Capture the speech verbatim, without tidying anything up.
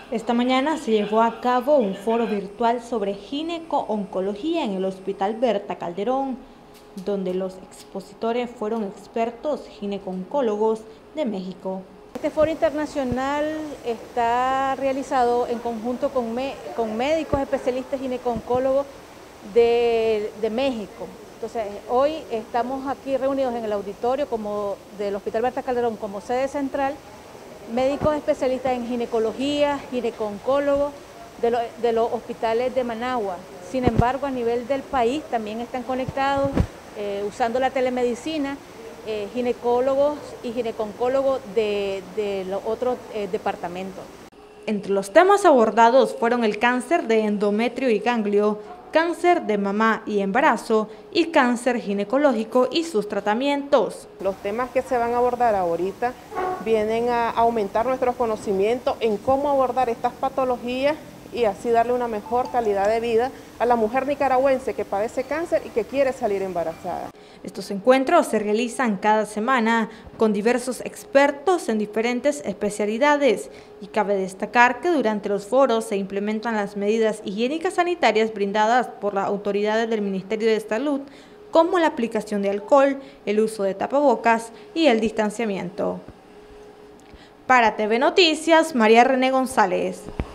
Esta mañana se llevó a cabo un foro virtual sobre gineco-oncología en el Hospital Berta Calderón, donde los expositores fueron expertos gineco-oncólogos de México. Este foro internacional está realizado en conjunto con, me, con médicos especialistas gineco-oncólogos de, de México. Entonces, hoy estamos aquí reunidos en el auditorio como del Hospital Berta Calderón como sede central, médicos especialistas en ginecología, gineco-oncólogos de, lo, de los hospitales de Managua. Sin embargo, a nivel del país también están conectados eh, usando la telemedicina, eh, ginecólogos y gineco-oncólogos de, de los otros eh, departamentos. Entre los temas abordados fueron el cáncer de endometrio y ganglio, cáncer de mama y embarazo y cáncer ginecológico y sus tratamientos. Los temas que se van a abordar ahorita vienen a aumentar nuestros conocimientos en cómo abordar estas patologías y así darle una mejor calidad de vida a la mujer nicaragüense que padece cáncer y que quiere salir embarazada. Estos encuentros se realizan cada semana con diversos expertos en diferentes especialidades y cabe destacar que durante los foros se implementan las medidas higiénicas sanitarias brindadas por las autoridades del Ministerio de Salud, como la aplicación de alcohol, el uso de tapabocas y el distanciamiento. Para T V Noticias, María René González.